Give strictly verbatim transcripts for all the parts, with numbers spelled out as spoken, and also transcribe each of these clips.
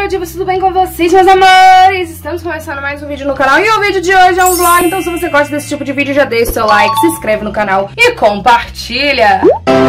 Divas, tudo bem com vocês, meus amores? Estamos começando mais um vídeo no canal e o vídeo de hoje é um vlog, então se você gosta desse tipo de vídeo já deixa o seu like, se inscreve no canal e compartilha!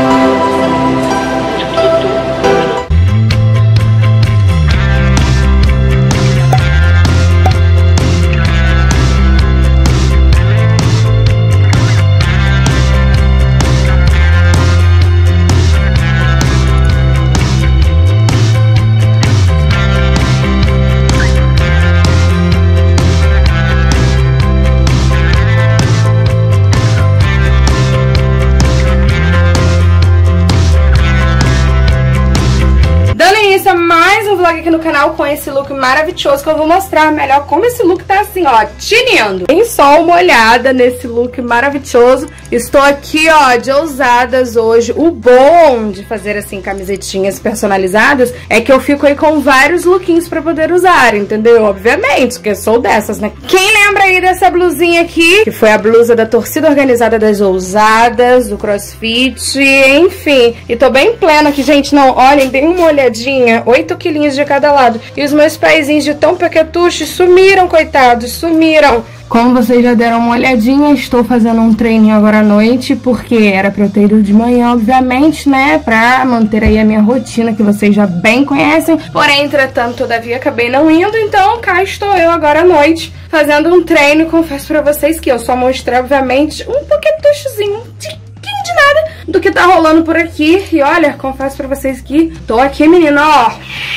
Mais um vlog aqui no canal com esse look maravilhoso que eu vou mostrar melhor como esse look tá assim, ó, tinindo. Tem só uma olhada nesse look maravilhoso. Estou aqui, ó, de ousadas hoje. O bom de fazer, assim, camisetinhas personalizadas é que eu fico aí com vários lookinhos pra poder usar, entendeu? Obviamente, porque eu sou dessas, né? Quem lembra aí dessa blusinha aqui? Que foi a blusa da torcida organizada das ousadas, do CrossFit, enfim. E tô bem plena aqui, gente. Não, olhem, dêem uma olhadinha. oito quilinhos de cada lado. E os meus pezinhos de tão pequetuchos sumiram, coitados, sumiram. Como vocês já deram uma olhadinha, estou fazendo um treininho agora à noite, porque era pra eu ter ido de manhã, obviamente, né, pra manter aí a minha rotina, que vocês já bem conhecem. Porém, entretanto, todavia, acabei não indo, então cá estou eu agora à noite, fazendo um treino. Confesso pra vocês que eu só mostrei, obviamente, um pequetuchozinho, um tiquinho de nada do que tá rolando por aqui. E olha, confesso pra vocês que tô aqui, menina, ó,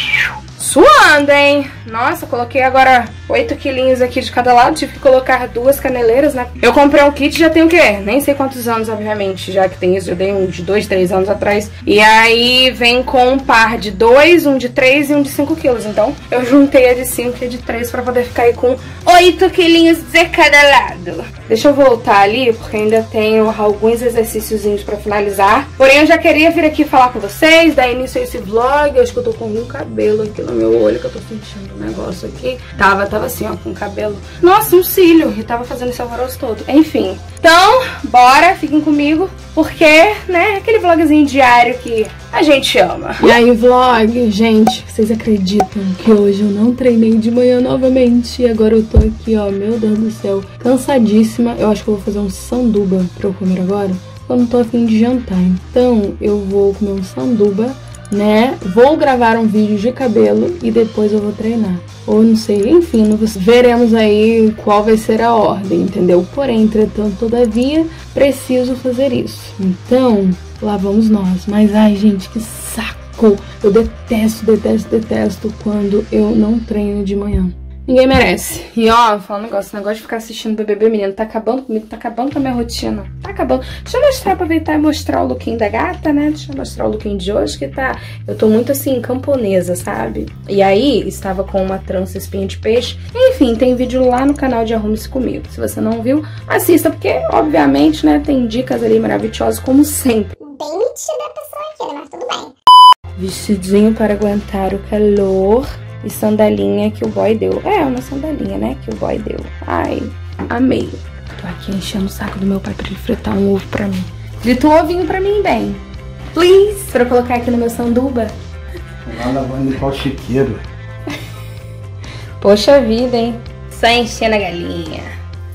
suando, hein? Nossa, coloquei agora oito quilinhos aqui de cada lado. Tive que colocar duas caneleiras, né? Eu comprei um kit já tem o quê? Nem sei quantos anos, obviamente, já que tem isso. Eu dei um de dois, três anos atrás. E aí vem com um par de dois, um de três e um de cinco quilos. Então eu juntei a de cinco e a de três pra poder ficar aí com oito quilinhos de cada lado. Deixa eu voltar ali, porque ainda tenho alguns exercíciozinhos pra finalizar. Porém, eu já queria vir aqui falar com vocês, dar início a esse vlog. Eu acho que eu tô com um cabelo aqui no meu olho, que eu tô sentindo um negócio aqui. Tava, tava assim, ó, com o cabelo. Nossa, um cílio. E tava fazendo esse alvoroço todo. Enfim. Então, bora, fiquem comigo. Porque, né, aquele vlogzinho diário que a gente ama. E aí, vlog, gente, vocês acreditam que hoje eu não treinei de manhã novamente? E agora eu tô aqui, ó, meu Deus do céu, cansadíssima. Eu acho que eu vou fazer um sanduba pra eu comer agora. Eu não tô a fim de jantar. Então, eu vou comer um sanduba, né? Vou gravar um vídeo de cabelo e depois eu vou treinar. Ou não sei, enfim, não veremos aí qual vai ser a ordem, entendeu? Porém, entretanto, todavia, preciso fazer isso. Então, lá vamos nós. Mas, ai, gente, que saco! Eu detesto, detesto, detesto quando eu não treino de manhã. Ninguém merece. E ó, vou falar um negócio, esse negócio de ficar assistindo B B B, menino, tá acabando comigo, tá acabando com a minha rotina. Tá acabando. Deixa eu mostrar, aproveitar e mostrar o lookinho da gata, né? Deixa eu mostrar o lookinho de hoje, que tá... Eu tô muito, assim, camponesa, sabe? E aí, estava com uma trança espinha de peixe. Enfim, tem vídeo lá no canal de Arrume-se Comigo. Se você não viu, assista, porque, obviamente, né, tem dicas ali maravilhosas, como sempre. Bem metida a pessoa aqui, né? Mas tudo bem. Vestidinho para aguentar o calor. E sandalinha que o boy deu. É, uma sandalinha, né, que o boy deu. Ai, amei. Tô aqui enchendo o saco do meu pai pra ele fritar um ovo pra mim. Frita um ovinho pra mim, bem. Please. Pra eu colocar aqui no meu sanduba. Lá lavando igual chiqueiro. Poxa vida, hein. Só enchendo a galinha.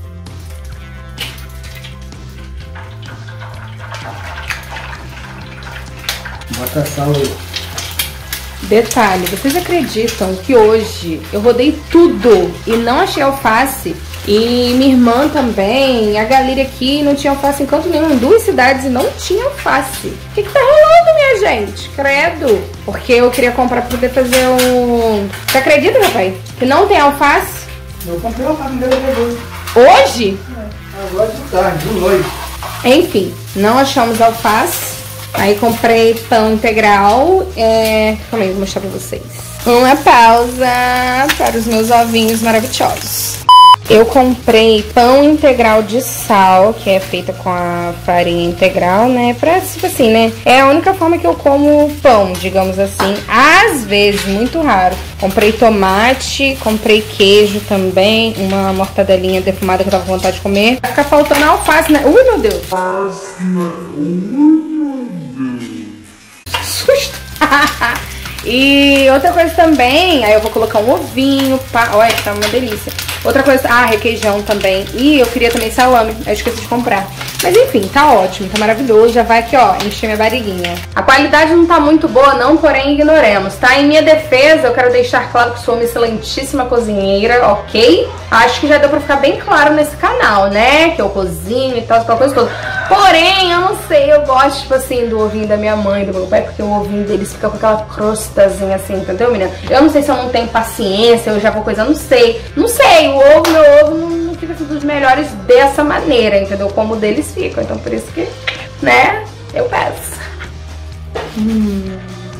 Bota sal aí. Detalhe, vocês acreditam que hoje eu rodei tudo e não achei alface? E minha irmã também, a galera aqui não tinha alface em canto nenhum, em duas cidades e não tinha alface. O que que tá rolando, minha gente? Credo! Porque eu queria comprar pra poder fazer um... Você acredita, meu pai? Que não tem alface? Eu comprei alface no hoje. Hoje? É, agora de tarde, de noite. Enfim, não achamos alface. Aí comprei pão integral, é... calma aí, vou mostrar pra vocês. Uma pausa para os meus ovinhos maravilhosos. Eu comprei pão integral de sal, que é feita com a farinha integral, né? Pra, tipo assim, né? É a única forma que eu como pão, digamos assim. Às vezes, muito raro. Comprei tomate, comprei queijo também, uma mortadelinha defumada que eu tava com vontade de comer. Vai ficar faltando alface, né? Ui, meu Deus! Susto! E outra coisa também, aí eu vou colocar um ovinho, pá. Olha, tá uma delícia. Outra coisa, ah, requeijão também. E eu queria também salame, eu esqueci de comprar. Mas enfim, tá ótimo, tá maravilhoso. Já vai aqui, ó, encher minha barriguinha. A qualidade não tá muito boa não, porém ignoremos, tá? Em minha defesa, eu quero deixar claro que sou uma excelentíssima cozinheira, ok? Acho que já deu pra ficar bem claro nesse canal, né? Que eu cozinho e tal, aquela coisa toda. Porém, eu não sei, eu gosto, tipo assim, do ovinho da minha mãe, do meu pai, porque o ovinho deles fica com aquela crostazinha assim, entendeu, menina? Eu não sei se eu não tenho paciência, eu já vou coisa, não sei. Não sei, o ovo, meu ovo não, não fica assim, dos melhores dessa maneira, entendeu? Como o deles ficam, então por isso que, né, eu peço. Hum.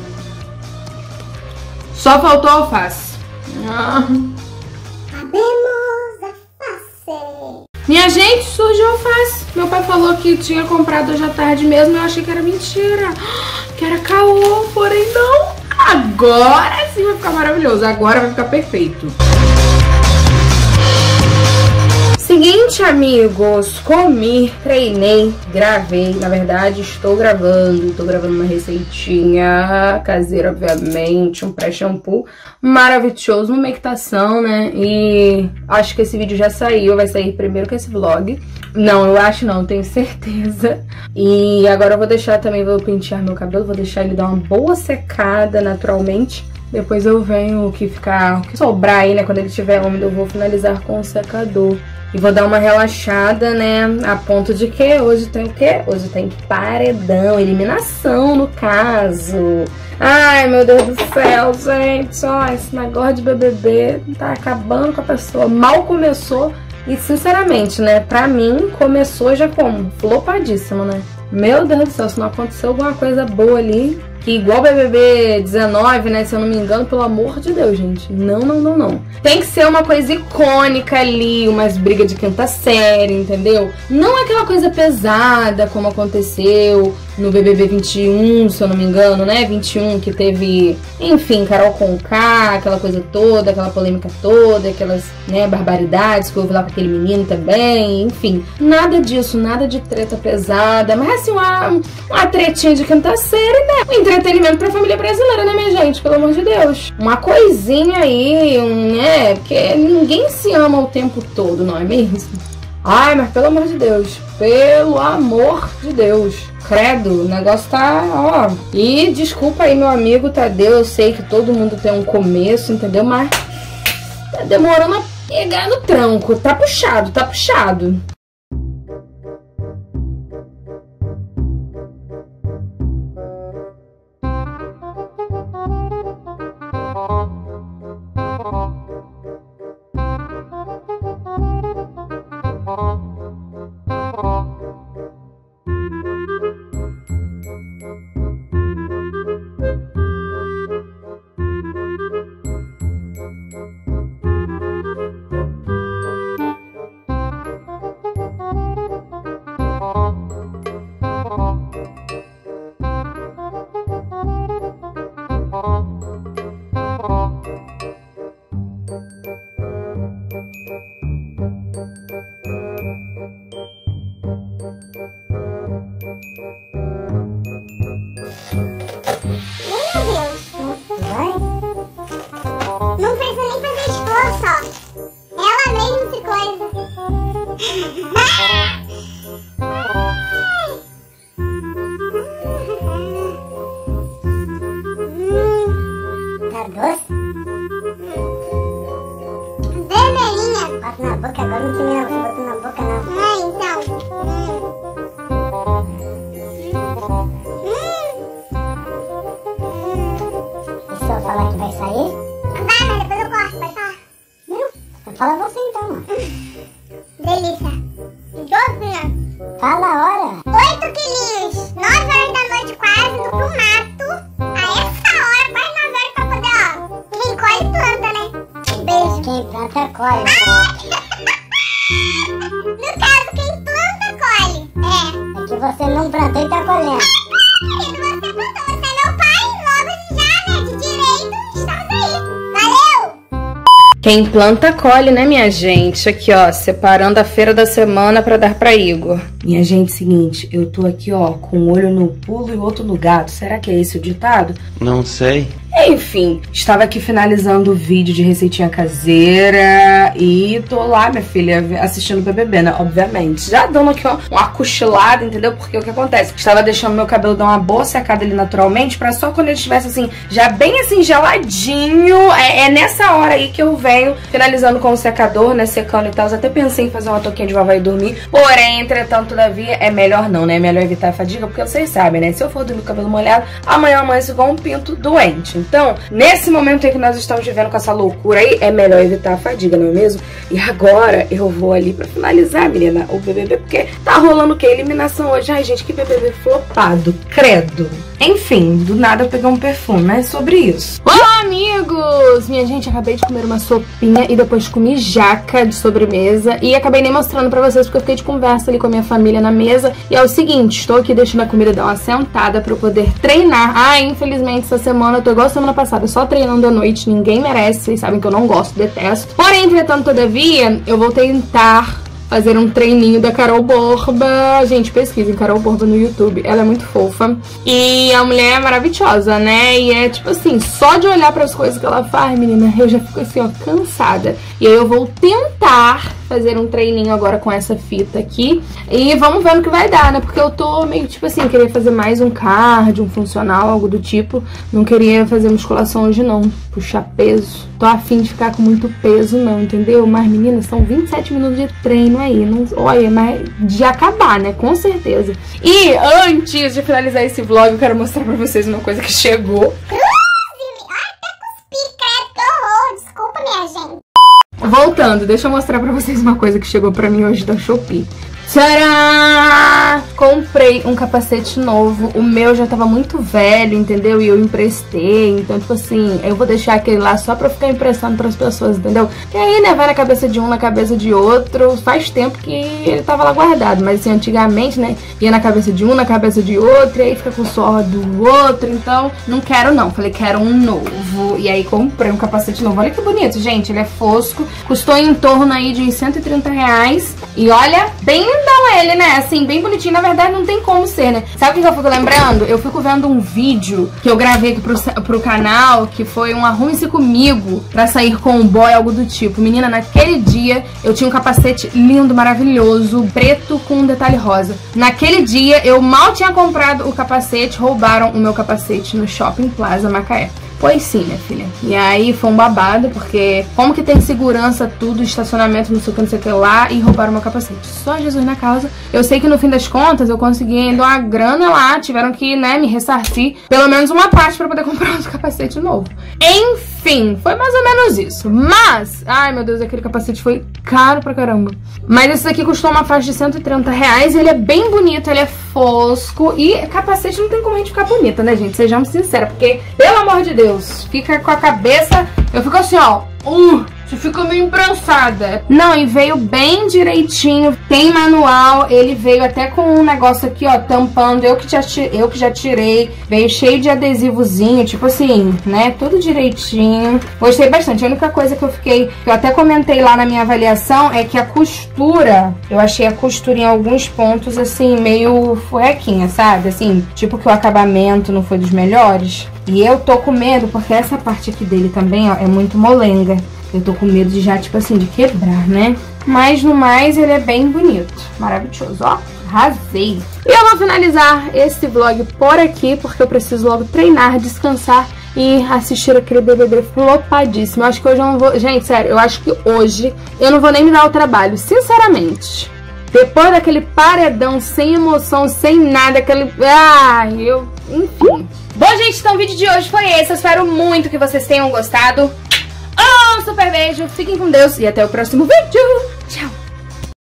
Só faltou alface. Ah. Abemos alface. Minha gente, surgiu alface. Meu pai falou que tinha comprado hoje à tarde mesmo. Eu achei que era mentira. Que era caô, porém não. Agora sim vai ficar maravilhoso. Agora vai ficar perfeito. Seguinte, amigos, comi, treinei, gravei, na verdade estou gravando, estou gravando uma receitinha caseira, obviamente, um pré-shampoo maravilhoso, uma meditação, né, e acho que esse vídeo já saiu, vai sair primeiro que esse vlog, não, eu acho não, tenho certeza, e agora eu vou deixar também, vou pentear meu cabelo, vou deixar ele dar uma boa secada naturalmente. Depois eu venho o que ficar, o que sobrar aí, né, quando ele estiver úmido, eu vou finalizar com o secador. E vou dar uma relaxada, né, a ponto de que hoje tem o quê? Hoje tem paredão, eliminação no caso. Ai, meu Deus do céu, gente, ó, esse negócio de B B B tá acabando com a pessoa. Mal começou e, sinceramente, né, pra mim, começou já como? Flopadíssimo, né? Meu Deus do céu, se não aconteceu alguma coisa boa ali, que igual B B B dezenove, né, se eu não me engano, pelo amor de Deus, gente, não, não, não, não. Tem que ser uma coisa icônica ali, umas brigas de quinta série, entendeu? Não aquela coisa pesada como aconteceu no B B B vinte e um, se eu não me engano, né, vinte e um, que teve, enfim, Carol Conká, aquela coisa toda, aquela polêmica toda, aquelas, né, barbaridades que houve lá com aquele menino também, enfim. Nada disso, nada de treta pesada, mas assim, uma, uma tretinha de quinta série, né, um entretenimento pra família brasileira, né, minha gente, pelo amor de Deus. Uma coisinha aí, um, né, porque ninguém se ama o tempo todo, não é mesmo? Ai, mas pelo amor de Deus, pelo amor de Deus, credo, o negócio tá, ó. E desculpa aí, meu amigo Tadeu, eu sei que todo mundo tem um começo, entendeu? Mas tá demorando a pegar no tranco, tá puxado, tá puxado. Não precisa nem fazer esforço, ó. Ela mesmo se coisa. Tá doce? Vermelhinha. Bota na boca, agora não termina você botando na boca, não. Ah, então. E se eu falar que vai sair? Vai, mas depois eu corto, vai falar. Não? Fala você então, mano. Delícia. Docinha. Fala a hora. Oito quilinhos. Nove horas da noite quase, indo pro mato. A essa hora, quase nove horas pra poder, ó. Quem colhe planta, né? Beijo. Quem planta colhe. No caso, quem planta colhe. É. É que você não plantou e tá colhendo. Querido, você plantou, você é meu pai, logo já, né, de direito, estamos aí. Valeu! Quem planta colhe, né, minha gente? Aqui, ó, separando a feira da semana pra dar pra Igor. Minha gente, seguinte, eu tô aqui, ó, com um olho no pulo e outro no gato. Será que é esse o ditado? Não sei. Enfim, estava aqui finalizando o vídeo de receitinha caseira e tô lá, minha filha, assistindo o B B B, né? Obviamente. Já dando aqui, ó, uma cochilada, entendeu? Porque o que acontece? Estava deixando meu cabelo dar uma boa secada ali naturalmente, pra só quando ele estivesse assim, já bem assim, geladinho. É, é nessa hora aí que eu venho finalizando com o secador, né? Secando e tal. Eu até pensei em fazer uma toquinha de vovó e dormir. Porém, entretanto, todavia, é melhor não, né? É melhor evitar a fadiga, porque vocês sabem, né? Se eu for dormir com o cabelo molhado, amanhã amanheço igual um pinto doente. Então, nesse momento em que nós estamos vivendo com essa loucura aí, é melhor evitar a fadiga, não é mesmo? E agora eu vou ali pra finalizar, menina, o B B B, porque tá rolando o quê? Eliminação hoje. Ai, gente, que B B B flopado, credo. Enfim, do nada eu peguei um perfume, mas é sobre isso. Olá, amigos! Minha gente, acabei de comer uma sopinha e depois comi jaca de sobremesa. E acabei nem mostrando pra vocês porque eu fiquei de conversa ali com a minha família na mesa. E é o seguinte, estou aqui deixando a comida dar uma sentada pra eu poder treinar. Ah, infelizmente, essa semana eu tô igual a semana passada, só treinando à noite. Ninguém merece, vocês sabem que eu não gosto, detesto. Porém, entretanto, todavia, eu vou tentar fazer um treininho da Carol Borba. Gente, pesquisem Carol Borba no YouTube. Ela é muito fofa. E a mulher é maravilhosa, né? E é tipo assim, só de olhar para as coisas que ela faz, menina, eu já fico assim, ó, cansada. E aí eu vou tentar fazer um treininho agora com essa fita aqui. E vamos ver no que vai dar, né? Porque eu tô meio tipo assim, queria fazer mais um cardio, um funcional, algo do tipo. Não queria fazer musculação hoje não, puxar peso. Tô afim de ficar com muito peso não, entendeu? Mas meninas, são vinte e sete minutos de treino aí. Não, olha, mas de acabar, né? Com certeza. E antes de finalizar esse vlog, eu quero mostrar pra vocês uma coisa que chegou. Desculpa, minha gente. Voltando, deixa eu mostrar pra vocês uma coisa que chegou pra mim hoje da Shopee. Tcharam! Comprei um capacete novo. O meu já tava muito velho, entendeu? E eu emprestei. Então, tipo assim, eu vou deixar aquele lá só pra ficar emprestando pras pessoas, entendeu? E aí, né, vai na cabeça de um, na cabeça de outro. Faz tempo que ele tava lá guardado. Mas assim, antigamente, né, ia na cabeça de um, na cabeça de outro. E aí fica com o suor do outro. Então, não quero não. Falei, quero um novo. E aí comprei um capacete novo. Olha que bonito, gente. Ele é fosco. Custou em torno aí de uns cento e trinta reais. E olha, bem lindão ele, né? Assim, bem bonitinho. Na verdade, não tem como ser, né? Sabe o que eu fico lembrando? Eu fico vendo um vídeo que eu gravei aqui pro, pro canal, que foi um Arrume-se Comigo pra sair com um boy, algo do tipo. Menina, naquele dia, eu tinha um capacete lindo, maravilhoso, preto com um detalhe rosa. Naquele dia, eu mal tinha comprado o capacete, roubaram o meu capacete no Shopping Plaza Macaé. Pois sim, minha filha. E aí foi um babado, porque como que tem segurança, tudo, estacionamento, não sei o que, não sei o que lá, e roubaram meu capacete. Só Jesus na causa. Eu sei que no fim das contas eu consegui ainda uma grana lá, tiveram que, né, me ressarcir pelo menos uma parte pra poder comprar um capacete novo. Enfim, foi mais ou menos isso. Mas, ai meu Deus, aquele capacete foi caro pra caramba. Mas esse aqui custou uma faixa de cento e trinta reais, ele é bem bonito, ele é fosco, e capacete não tem como a gente ficar bonita, né, gente? Sejamos sinceros, porque, pelo amor de Deus, fica com a cabeça, eu fico assim, ó, uh, você fica meio imprensada. Não, e veio bem direitinho, tem manual, ele veio até com um negócio aqui, ó, tampando, eu que já, eu que já tirei, veio cheio de adesivozinho, tipo assim, né, tudo direitinho. Gostei bastante, a única coisa que eu fiquei, que eu até comentei lá na minha avaliação, é que a costura, eu achei a costura em alguns pontos, assim, meio fuequinha, sabe? Assim, tipo que o acabamento não foi dos melhores. E eu tô com medo, porque essa parte aqui dele também, ó, é muito molenga. Eu tô com medo de já, tipo assim, de quebrar, né? Mas, no mais, ele é bem bonito. Maravilhoso, ó. Arrasei. E eu vou finalizar esse vlog por aqui, porque eu preciso logo treinar, descansar e assistir aquele B B B flopadíssimo. Eu acho que hoje eu não vou... Gente, sério, eu acho que hoje eu não vou nem me dar o trabalho, sinceramente. Depois daquele paredão, sem emoção, sem nada, aquele... Ah, eu... Enfim. Bom, gente, então o vídeo de hoje foi esse. Eu espero muito que vocês tenham gostado. Um super beijo, fiquem com Deus e até o próximo vídeo.